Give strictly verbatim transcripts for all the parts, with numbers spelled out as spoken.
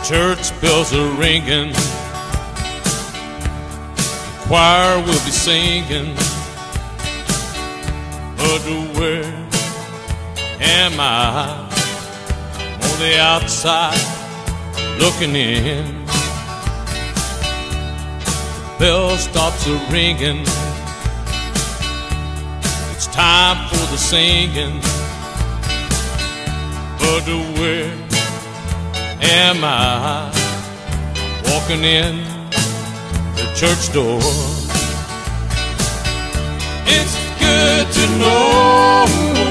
church bells are ringing, the choir will be singing, but where am I? I'm on the outside looking in. The bell stops a ringing, it's time for the singing, but where am I? Walking in the church door. It's good to know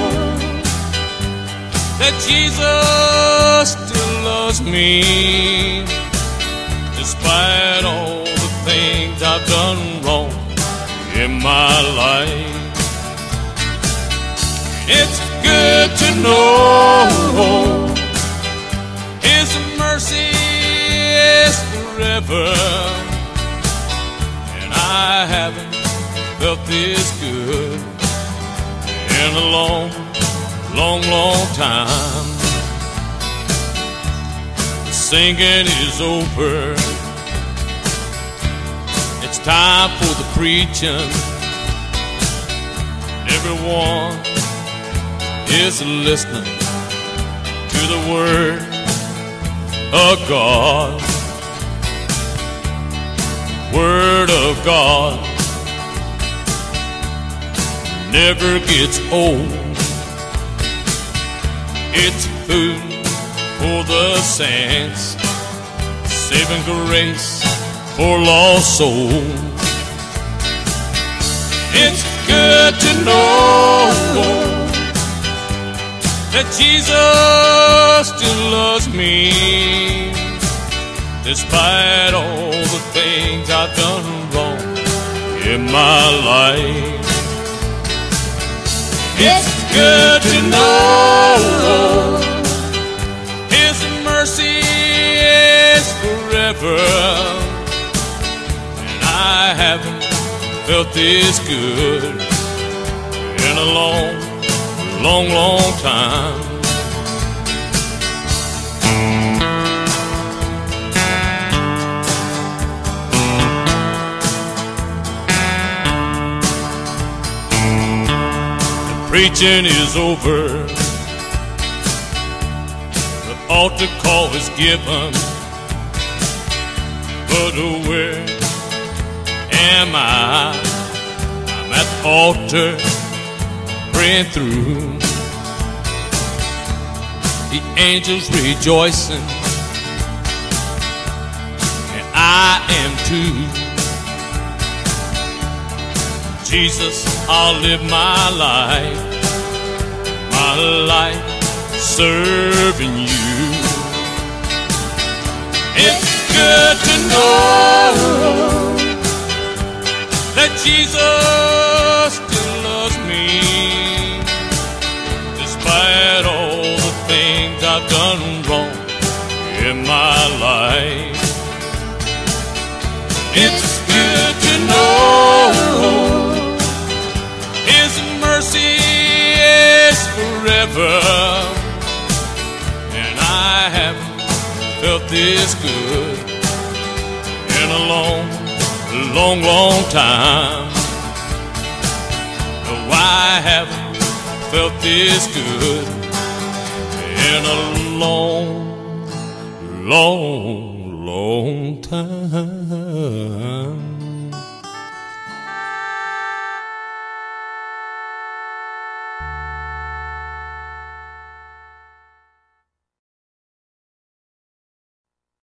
that Jesus still loves me, despite all the things I've done wrong in my life. It's good to know His mercy is forever, and I haven't felt this good in a long, long, long time. The singing is over, it's time for the preaching. Everyone is listening to the word of God. Word of God never gets old. It's food for the saints, saving grace for lost souls. It's good to know that Jesus still loves me, despite all the things I've done wrong in my life. It's good to know His mercy is forever, and I haven't felt this good in a long, long, long time. Preaching is over, the altar call is given, but where am I? I'm at the altar praying through, the angels rejoicing, and I am too. Jesus, I'll live my life, my life serving you. It's good to know that Jesus still loves me, despite all the things I've done wrong in my life. It's good to know His mercy is forever, and I haven't felt this good in a long, long, long time. No, I haven't felt this good in a long, long, long time.